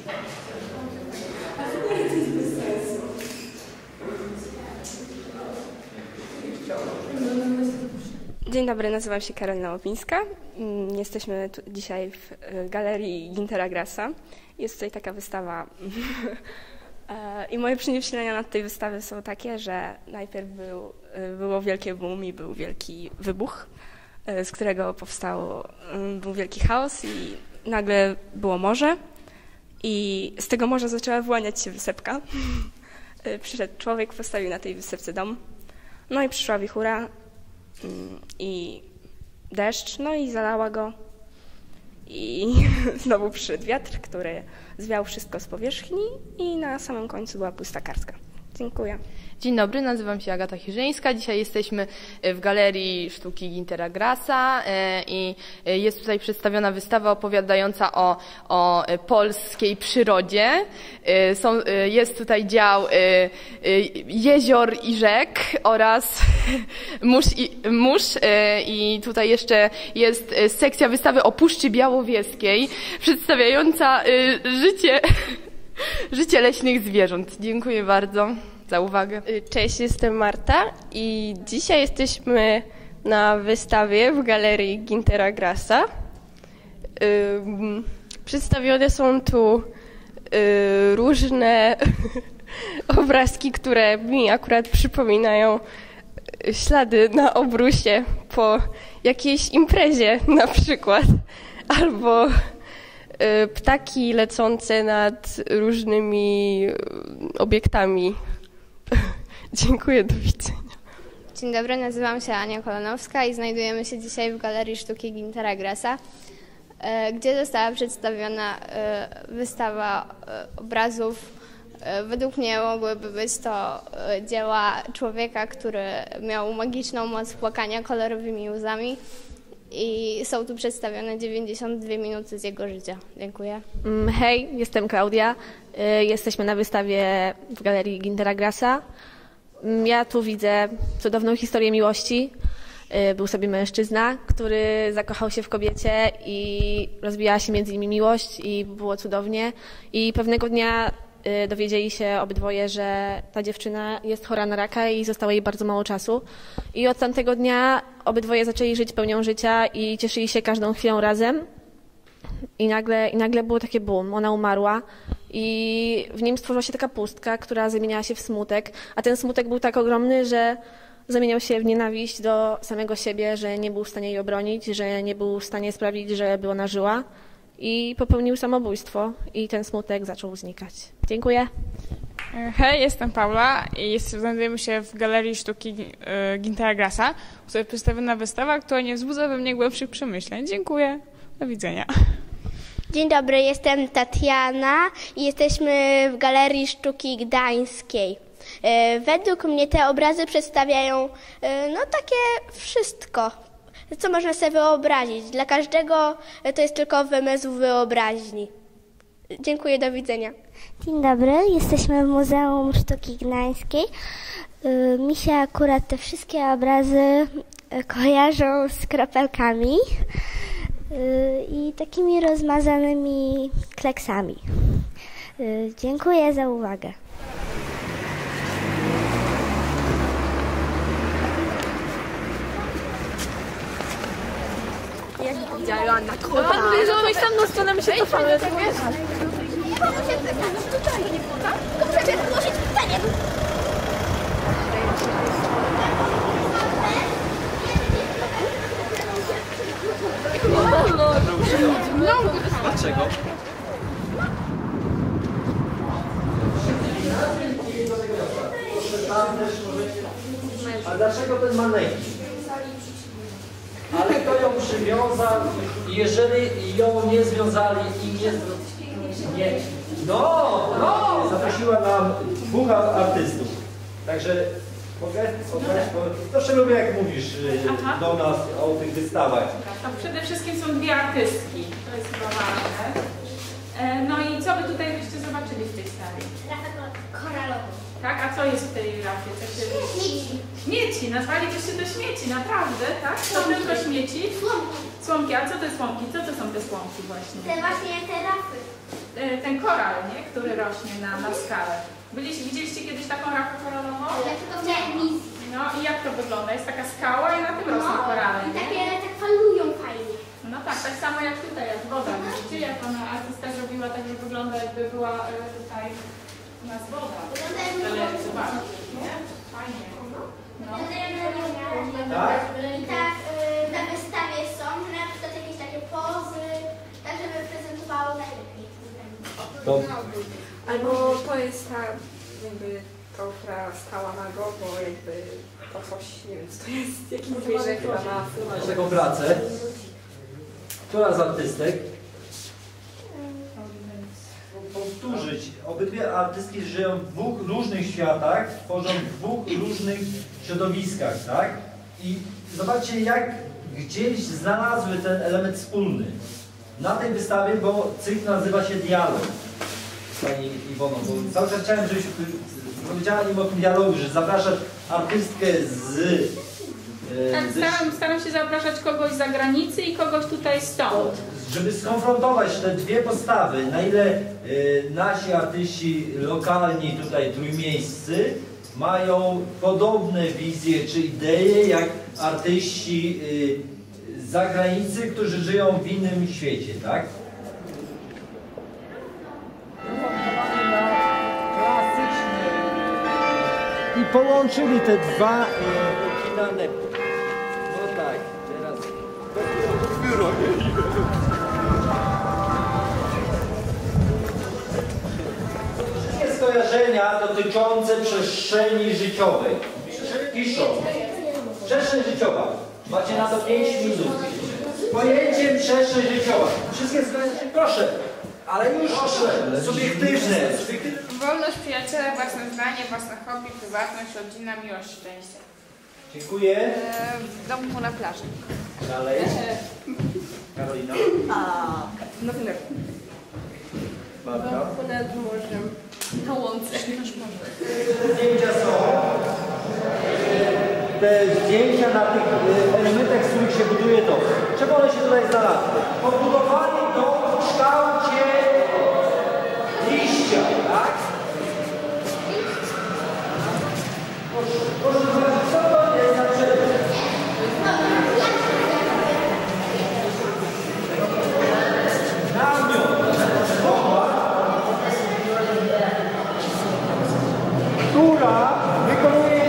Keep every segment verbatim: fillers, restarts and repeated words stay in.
Dzień dobry, nazywam się Karolina Łopińska. Jesteśmy tu dzisiaj w Galerii Güntera Grassa. Jest tutaj taka wystawa i moje przemyślenia nad tej wystawy są takie, że najpierw był, było wielkie boom i był wielki wybuch, z którego powstał, był wielki chaos i nagle było morze i z tego morza zaczęła wyłaniać się wysepka. Przyszedł człowiek, postawił na tej wysepce dom, no i przyszła wichura i deszcz, no i zalała go i znowu przyszedł wiatr, który zwiał wszystko z powierzchni i na samym końcu była pusta kartka. Dziękuję. Dzień dobry, nazywam się Agata Chirzyńska. Dzisiaj jesteśmy w Galerii Sztuki Güntera Grassa i jest tutaj przedstawiona wystawa opowiadająca o, o polskiej przyrodzie. Są, jest tutaj dział jezior i rzek oraz mórz i, mórz i tutaj jeszcze jest sekcja wystawy o Puszczy Białowieskiej przedstawiająca życie, życie leśnych zwierząt. Dziękuję bardzo za uwagę. Cześć, jestem Marta i dzisiaj jesteśmy na wystawie w Galerii Güntera Grassa. Przedstawione są tu różne obrazki, które mi akurat przypominają ślady na obrusie po jakiejś imprezie na przykład, albo ptaki lecące nad różnymi obiektami. Dziękuję, do widzenia. Dzień dobry, nazywam się Ania Kolonowska i znajdujemy się dzisiaj w Galerii Sztuki Güntera Grassa, gdzie została przedstawiona wystawa obrazów. Według mnie mogłyby być to dzieła człowieka, który miał magiczną moc płakania kolorowymi łzami i są tu przedstawione dziewięćdziesiąt dwie minuty z jego życia. Dziękuję. Hej, jestem Klaudia. Jesteśmy na wystawie w Galerii Güntera Grassa. Ja tu widzę cudowną historię miłości. Był sobie mężczyzna, który zakochał się w kobiecie i rozwijała się między nimi miłość i było cudownie. I pewnego dnia dowiedzieli się obydwoje, że ta dziewczyna jest chora na raka i zostało jej bardzo mało czasu. I od tamtego dnia obydwoje zaczęli żyć pełnią życia i cieszyli się każdą chwilą razem. I nagle, i nagle było takie boom, ona umarła i w nim stworzyła się taka pustka, która zamieniała się w smutek, a ten smutek był tak ogromny, że zamieniał się w nienawiść do samego siebie, że nie był w stanie jej obronić, że nie był w stanie sprawić, żeby ona żyła i popełnił samobójstwo i ten smutek zaczął znikać. Dziękuję. Hej, jestem Paula i jest, znajdujemy się w Galerii Sztuki Güntera Grassa, w której przedstawiona wystawa, która nie wzbudza we mnie głębszych przemyśleń. Dziękuję. Do widzenia. Dzień dobry, jestem Tatiana i jesteśmy w Galerii Sztuki Gdańskiej. Według mnie te obrazy przedstawiają no takie wszystko, co można sobie wyobrazić. Dla każdego to jest tylko wymysł wyobraźni. Dziękuję, do widzenia. Dzień dobry, jesteśmy w Muzeum Sztuki Gdańskiej. Mi się akurat te wszystkie obrazy kojarzą z kropelkami i takimi rozmazanymi kleksami. Dziękuję za uwagę. Jak widziałam na kota. Pan mówi, że mamy tam mnóstwo, my się cofamy. Dlaczego? A dlaczego ten manekin? Ale kto ją przywiązał i jeżeli ją nie związali i nie... nie no, no! Zaprosiła nam dwóch artystów. Także mogę? Proszę lubię, jak mówisz Aha. do nas o tych wystawach. To przede wszystkim są dwie artystki. To jest chyba ważne. No i co wy tutaj byście zobaczyli w tej sali? Koralową. Tak? A co jest w tej rafie? Śmieci. Śmieci. Nazwalibyście to śmieci, naprawdę, tak? To tylko śmieci? Słomki. Słomki. A co te słomki? Co to są te słomki właśnie? Te właśnie te rafy. e, ten koral, nie? Który rośnie na, na skale. Byliście, widzieliście kiedyś taką rafę koralową? Ja tylko widziałem wizję. No i jak to wygląda? Jest taka skała i na tym rosną korale, I nie? takie tak falują fajnie. No tak, tak samo jak tutaj, jak woda. Widzicie, jak ona artysta zrobiła tak, że wygląda jakby była e, tutaj u nas woda. Wygląda jakby Ale była zobaczcie, nie? Fajnie. No. Tak? I tak y, na wystawie są, że na przykład jakieś takie pozy, tak żeby prezentowało najlepiej. To Albo to jest ta jakby to, która stała na go, bo jakby to coś, nie wiem co to jest, jakiś zwierzę chyba na masz taką pracę. Która z artystek? Powtórzyć. Obydwie artystki żyją w dwóch różnych światach, tworzą w dwóch różnych środowiskach, tak? I zobaczcie, jak gdzieś znalazły ten element wspólny. Na tej wystawie, bo cykl nazywa się Dialog. Pani Iwono, bo cały czas chciałem, żebyś powiedziała im o tym dialogu, że zapraszasz artystkę z... e, Tak, ze- staram, staram się zapraszać kogoś z zagranicy i kogoś tutaj stąd. żeby skonfrontować te dwie postawy, na ile y, nasi artyści lokalni tutaj trójmiejscy mają podobne wizje czy idee jak artyści y, z zagranicy, którzy żyją w innym świecie, tak? I połączyli te dwa oryginalne. No tak, teraz biuro. Wszystkie skojarzenia dotyczące przestrzeni życiowej. Piszą. Przestrzeń życiowa. Macie na to pięć minut. Z pojęciem przestrzeń życiowa. Wszystkie skojarzenia, proszę. Ale już subiektywne. Wolność, przyjaciele, własne zdanie, własne hobby, prywatność, rodzina, miłość, szczęście. Dziękuję. E, w domku na plaży. Dalej. Karolina. na tym Barbara. Ponad morzem. Na łące. Zdjęcia są. Te zdjęcia na tych e, elementach, z których się buduje dom. Czemu one się tutaj znalazły? Pobudowali dom w kształcie liścia, tak? Proszę, proszę zobaczyć, co to jest na przykład. Namiot, która wykonuje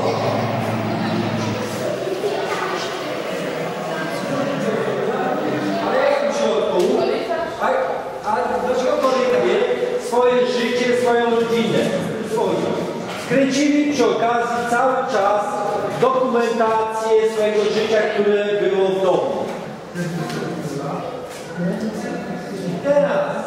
ale jak w środku, a, a dlaczego korzystuje swoje życie, swoją rodzinę? Swoją. Skręcili przy okazji cały czas dokumentację swojego życia, które było w domu. I teraz